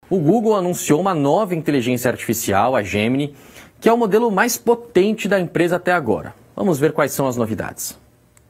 O Google anunciou uma nova inteligência artificial, a Gemini, que é o modelo mais potente da empresa até agora. Vamos ver quais são as novidades.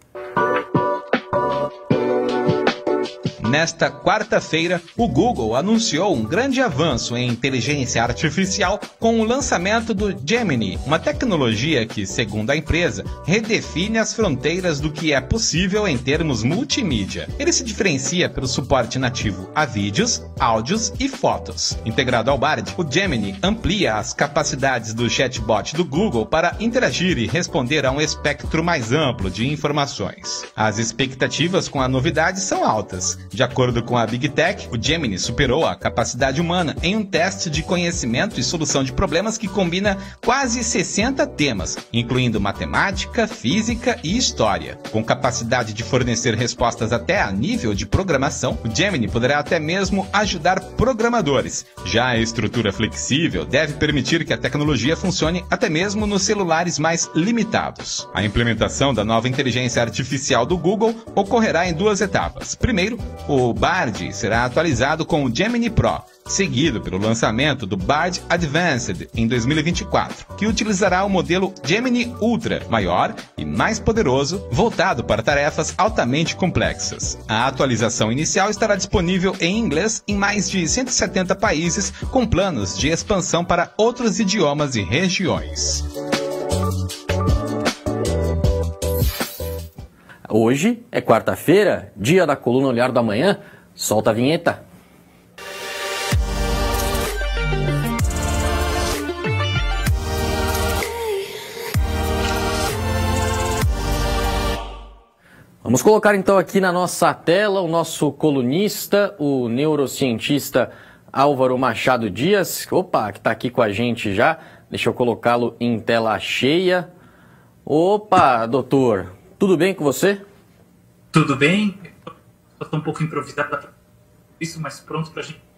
Nesta quarta-feira, o Google anunciou um grande avanço em inteligência artificial com o lançamento do Gemini, uma tecnologia que, segundo a empresa, redefine as fronteiras do que é possível em termos multimídia. Ele se diferencia pelo suporte nativo a vídeos, áudios e fotos. Integrado ao Bard, o Gemini amplia as capacidades do chatbot do Google para interagir e responder a um espectro mais amplo de informações. As expectativas com a novidade são altas. De acordo com a Big Tech, o Gemini superou a capacidade humana em um teste de conhecimento e solução de problemas que combina quase 60 temas, incluindo matemática, física e história. Com capacidade de fornecer respostas até a nível de programação, o Gemini poderá até mesmo ajudar programadores. Já a estrutura flexível deve permitir que a tecnologia funcione até mesmo nos celulares mais limitados. A implementação da nova inteligência artificial do Google ocorrerá em duas etapas. Primeiro, o Bard será atualizado com o Gemini Pro, seguido pelo lançamento do Bard Advanced em 2024, que utilizará o modelo Gemini Ultra, maior e mais poderoso, voltado para tarefas altamente complexas. A atualização inicial estará disponível em inglês em mais de 170 países, com planos de expansão para outros idiomas e regiões. Hoje é quarta-feira, dia da coluna Olhar do Amanhã. Solta a vinheta. Vamos colocar então aqui na nossa tela o nosso colunista, o neurocientista Álvaro Machado Dias. Opa, que está aqui com a gente já. Deixa eu colocá-lo em tela cheia. Opa, doutor. Tudo bem com você? Tudo bem. Estou um pouco improvisado isso, mas pronto para a gente.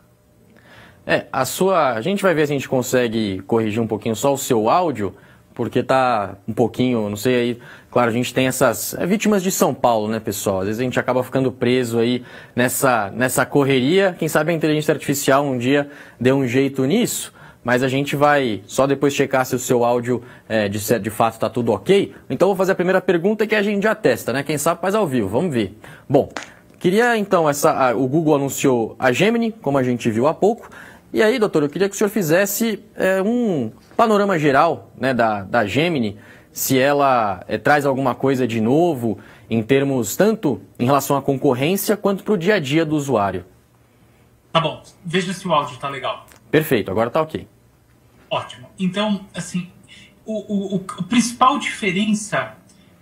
A gente vai ver se a gente consegue corrigir um pouquinho só o seu áudio, porque tá um pouquinho, não sei aí, claro, a gente tem essas vítimas de São Paulo, né, pessoal? Às vezes a gente acaba ficando preso aí nessa correria. Quem sabe a inteligência artificial um dia dê um jeito nisso. Mas a gente vai só depois checar se o seu áudio de fato está tudo ok. Então vou fazer a primeira pergunta que a gente já testa, né? Quem sabe faz ao vivo, vamos ver. Bom, queria então, o Google anunciou a Gemini, como a gente viu há pouco. E aí, doutor, eu queria que o senhor fizesse um panorama geral, né, da Gemini, se ela traz alguma coisa de novo em termos tanto em relação à concorrência quanto para o dia a dia do usuário. Tá bom, veja se o áudio está legal. Perfeito, agora tá ok. Ótimo. Então, assim, a principal diferença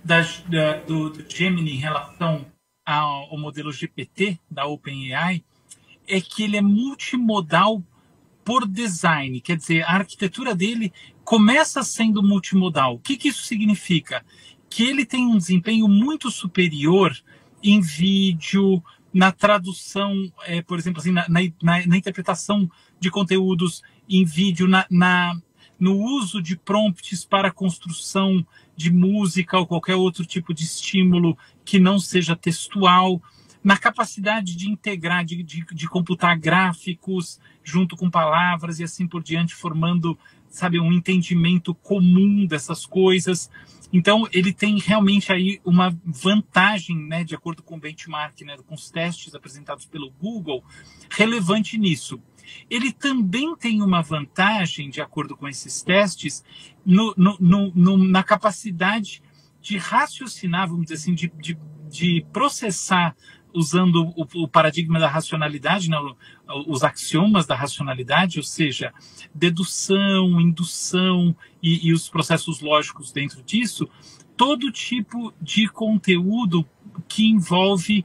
do Gemini em relação ao modelo GPT da OpenAI é que ele é multimodal por design. Quer dizer, a arquitetura dele começa sendo multimodal. O que isso significa? Que ele tem um desempenho muito superior em vídeo, na tradução, por exemplo, assim, na interpretação de conteúdos em vídeo, no uso de prompts para a construção de música ou qualquer outro tipo de estímulo que não seja textual, na capacidade de integrar, de computar gráficos junto com palavras e assim por diante, formando, sabe, um entendimento comum dessas coisas. Então, ele tem realmente aí uma vantagem, né, de acordo com o benchmark, né, com os testes apresentados pelo Google, relevante nisso. Ele também tem uma vantagem, de acordo com esses testes, na capacidade de raciocinar, vamos dizer assim, de processar, usando o paradigma da racionalidade, né, os axiomas da racionalidade, ou seja, dedução, indução e os processos lógicos dentro disso, todo tipo de conteúdo que envolve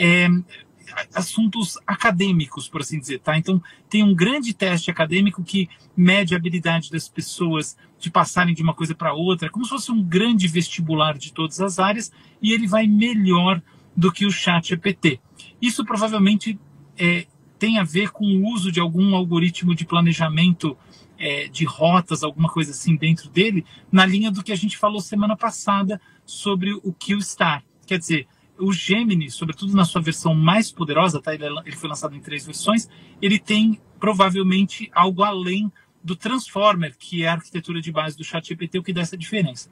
assuntos acadêmicos, por assim dizer, tá? Então, tem um grande teste acadêmico que mede a habilidade das pessoas de passarem de uma coisa para outra, como se fosse um grande vestibular de todas as áreas, e ele vai melhor do que o ChatGPT. Isso provavelmente tem a ver com o uso de algum algoritmo de planejamento de rotas, alguma coisa assim dentro dele, na linha do que a gente falou semana passada sobre o Q-Star. Quer dizer, o Gemini, sobretudo na sua versão mais poderosa, tá? Ele foi lançado em 3 versões, ele tem provavelmente algo além do Transformer, que é a arquitetura de base do ChatGPT, o que dá essa diferença.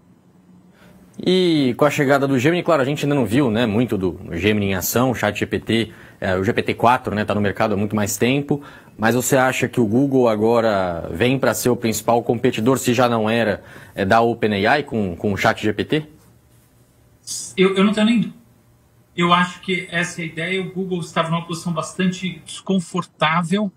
E com a chegada do Gemini, claro, a gente ainda não viu, né, muito do Gemini em ação, o ChatGPT, o GPT-4, né, está no mercado há muito mais tempo, mas você acha que o Google agora vem para ser o principal competidor, se já não era, da OpenAI com o ChatGPT? Eu não tenho nem dúvida. Eu acho que essa é a ideia. O Google estava numa posição bastante desconfortável.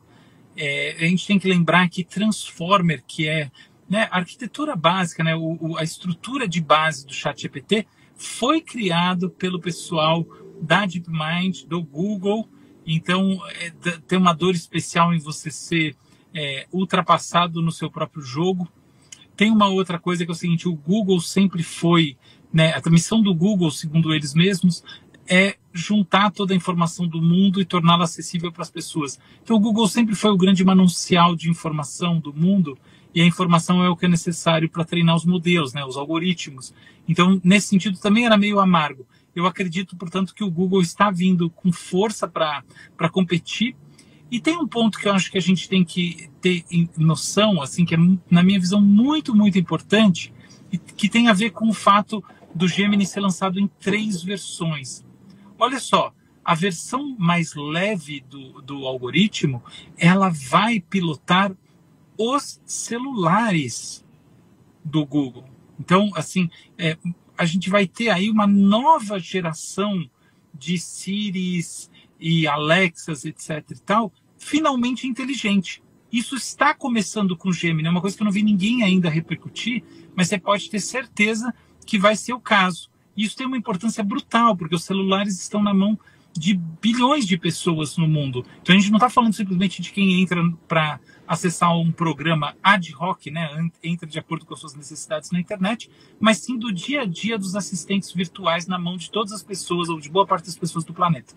A gente tem que lembrar que Transformer, que é, né, a arquitetura básica, né, a estrutura de base do ChatGPT, foi criado pelo pessoal da DeepMind, do Google. Então, tem uma dor especial em você ser ultrapassado no seu próprio jogo. Tem uma outra coisa que é o seguinte: o Google sempre foi, né, a missão do Google, segundo eles mesmos, é juntar toda a informação do mundo e torná-la acessível para as pessoas. Então, o Google sempre foi o grande manancial de informação do mundo, e a informação é o que é necessário para treinar os modelos, né, os algoritmos. Então, nesse sentido, também era meio amargo. Eu acredito, portanto, que o Google está vindo com força para competir. E tem um ponto que eu acho que a gente tem que ter noção, assim, que é, na minha visão, muito, muito importante, e que tem a ver com o fato do Gemini ser lançado em 3 versões. Olha só, a versão mais leve do algoritmo, ela vai pilotar os celulares do Google. Então, assim, a gente vai ter aí uma nova geração de Siris e Alexas, etc. e tal, finalmente inteligente. Isso está começando com o Gemini, é uma coisa que eu não vi ninguém ainda repercutir, mas você pode ter certeza que vai ser o caso. E isso tem uma importância brutal, porque os celulares estão na mão de bilhões de pessoas no mundo. Então a gente não está falando simplesmente de quem entra para acessar um programa ad hoc, né, entra de acordo com as suas necessidades na internet, mas sim do dia a dia dos assistentes virtuais na mão de todas as pessoas, ou de boa parte das pessoas do planeta.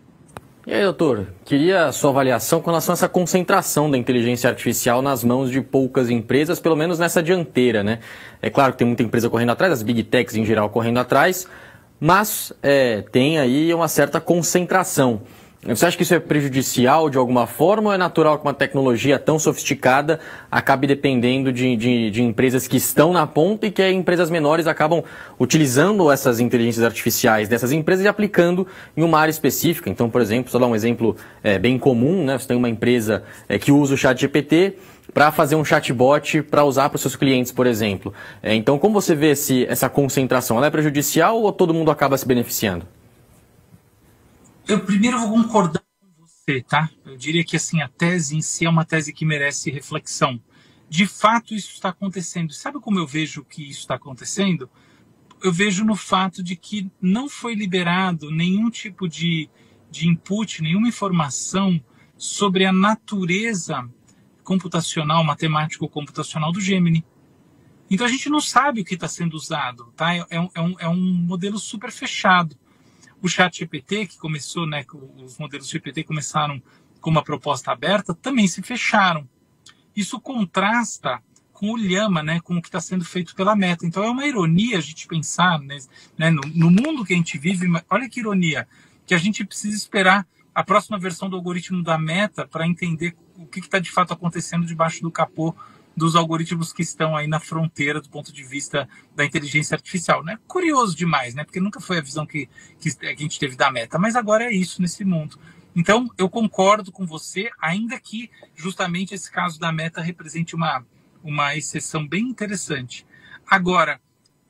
E aí, doutor, queria a sua avaliação com relação a essa concentração da inteligência artificial nas mãos de poucas empresas, pelo menos nessa dianteira, né? É claro que tem muita empresa correndo atrás, as big techs em geral correndo atrás, mas tem aí uma certa concentração. Você acha que isso é prejudicial de alguma forma ou é natural que uma tecnologia tão sofisticada acabe dependendo de empresas que estão na ponta e que empresas menores acabam utilizando essas inteligências artificiais dessas empresas e aplicando em uma área específica? Então, por exemplo, só dar um exemplo bem comum, né? Você tem uma empresa que usa o ChatGPT para fazer um chatbot para usar para os seus clientes, por exemplo. Então, como você vê essa concentração? Ela é prejudicial ou todo mundo acaba se beneficiando? Eu primeiro vou concordar com você, tá? Eu diria que assim, a tese em si é uma tese que merece reflexão. De fato, isso está acontecendo. Sabe como eu vejo que isso está acontecendo? Eu vejo no fato de que não foi liberado nenhum tipo de input, nenhuma informação sobre a natureza computacional, matemático-computacional do Gemini. Então a gente não sabe o que está sendo usado, tá? É um modelo super fechado. O ChatGPT, que começou, né, os modelos GPT começaram com uma proposta aberta, também se fecharam. Isso contrasta com o Llama, né, com o que está sendo feito pela Meta. Então é uma ironia a gente pensar, né, no mundo que a gente vive, olha que ironia, que a gente precisa esperar a próxima versão do algoritmo da Meta para entender o que está de fato acontecendo debaixo do capô dos algoritmos que estão aí na fronteira do ponto de vista da inteligência artificial, né? Curioso demais, né? Porque nunca foi a visão que a gente teve da Meta, mas agora é isso nesse mundo. Então, eu concordo com você, ainda que justamente esse caso da Meta represente uma exceção bem interessante. Agora,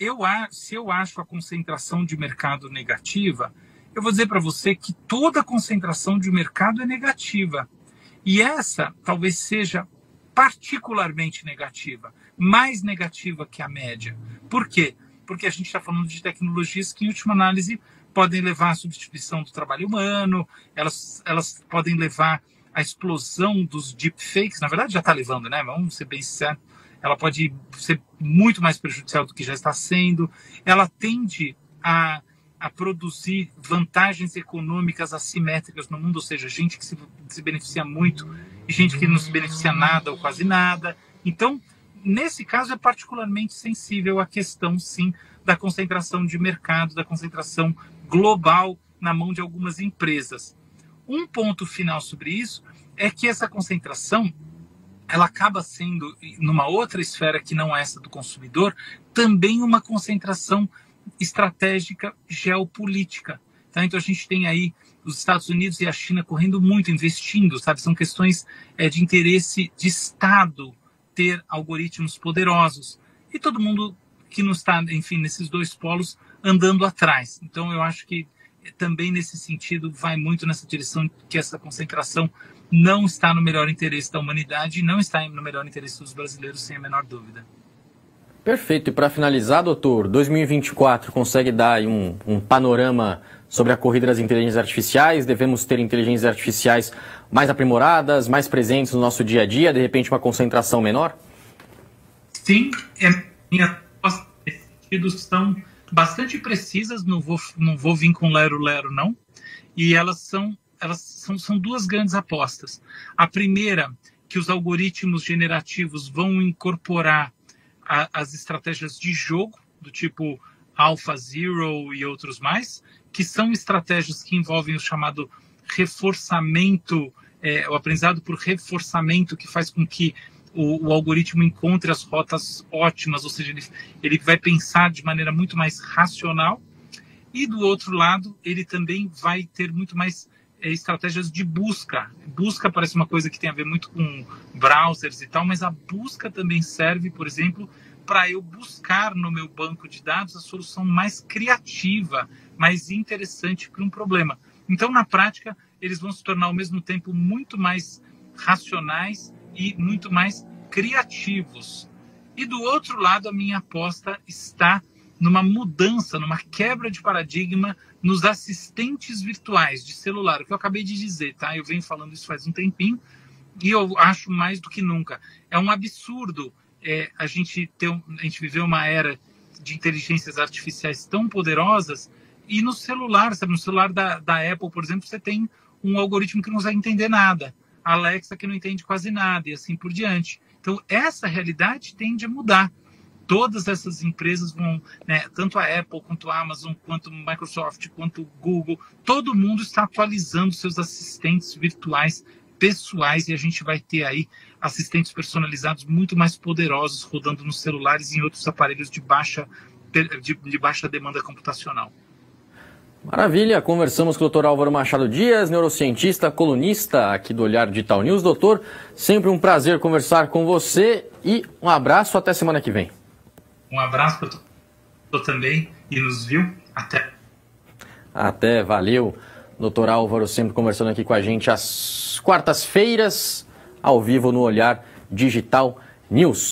se eu acho a concentração de mercado negativa, eu vou dizer para você que toda concentração de mercado é negativa. E essa talvez seja particularmente negativa, mais negativa que a média. Por quê? Porque a gente está falando de tecnologias que, em última análise, podem levar à substituição do trabalho humano, elas podem levar à explosão dos deepfakes, na verdade já está levando, né? Vamos ser bem sinceros, ela pode ser muito mais prejudicial do que já está sendo, ela tende a produzir vantagens econômicas assimétricas no mundo, ou seja, gente que se beneficia muito e gente que não se beneficia nada ou quase nada. Então, nesse caso, é particularmente sensível à questão, sim, da concentração de mercado, da concentração global na mão de algumas empresas. Um ponto final sobre isso é que essa concentração ela acaba sendo, numa outra esfera que não essa do consumidor, também uma concentração estratégica geopolítica. Tá? Então a gente tem aí os Estados Unidos e a China correndo muito, investindo, sabe? São questões de interesse de Estado ter algoritmos poderosos. E todo mundo que não está, enfim, nesses dois polos andando atrás. Então eu acho que também nesse sentido vai muito nessa direção que essa concentração não está no melhor interesse da humanidade e não está no melhor interesse dos brasileiros, sem a menor dúvida. Perfeito. E para finalizar, doutor, 2024 consegue dar aí um panorama sobre a corrida das inteligências artificiais? Devemos ter inteligências artificiais mais aprimoradas, mais presentes no nosso dia a dia, de repente uma concentração menor? Sim, minhas respostas nesse sentido são bastante precisas, não vou vir com lero-lero não, e elas são duas grandes apostas. A primeira, que os algoritmos generativos vão incorporar as estratégias de jogo, do tipo AlphaZero e outros mais, que são estratégias que envolvem o chamado reforçamento, o aprendizado por reforçamento, que faz com que o algoritmo encontre as rotas ótimas, ou seja, ele vai pensar de maneira muito mais racional. E do outro lado, ele também vai ter muito mais estratégias de busca. Busca parece uma coisa que tem a ver muito com browsers e tal, mas a busca também serve, por exemplo, para eu buscar no meu banco de dados a solução mais criativa, mais interessante para um problema. Então, na prática, eles vão se tornar ao mesmo tempo muito mais racionais e muito mais criativos. E do outro lado, a minha aposta está numa mudança, numa quebra de paradigma nos assistentes virtuais de celular, o que eu acabei de dizer, tá? Eu venho falando isso faz um tempinho e eu acho mais do que nunca. É um absurdo a gente viver uma era de inteligências artificiais tão poderosas e no celular, sabe? No celular da Apple, por exemplo, você tem um algoritmo que não vai entender nada, a Alexa que não entende quase nada e assim por diante. Então, essa realidade tende a mudar. Todas essas empresas vão, tanto a Apple, quanto a Amazon, quanto a Microsoft, quanto o Google, todo mundo está atualizando seus assistentes virtuais pessoais e a gente vai ter aí assistentes personalizados muito mais poderosos rodando nos celulares e em outros aparelhos de baixa demanda computacional. Maravilha, conversamos com o Dr. Álvaro Machado Dias, neurocientista, colunista aqui do Olhar Digital News. Doutor, sempre um prazer conversar com você e um abraço, até semana que vem. Um abraço para todos também e nos viu. Até. Até, valeu. Dr. Álvaro sempre conversando aqui com a gente às quartas-feiras, ao vivo no Olhar Digital News.